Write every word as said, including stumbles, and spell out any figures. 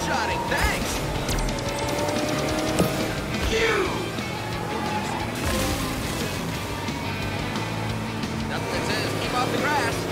one-shotting, thanks! Phew! Nothing that says keep off the grass.